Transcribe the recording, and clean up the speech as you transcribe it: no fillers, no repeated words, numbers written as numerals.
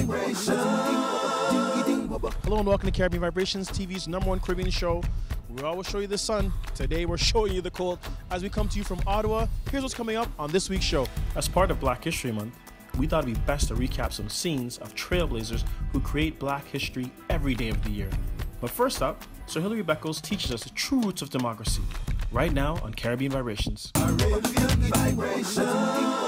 Hello and welcome to Caribbean Vibrations, TV's #1 Caribbean show. We always show you the sun. Today we're showing you the cold. As we come to you from Ottawa, here's what's coming up on this week's show. As part of Black History Month, we thought it'd be best to recap some scenes of trailblazers who create Black history every day of the year. But first up, Sir Hilary Beckles teaches us the true roots of democracy, right now on Caribbean Vibrations. Caribbean Vibrations.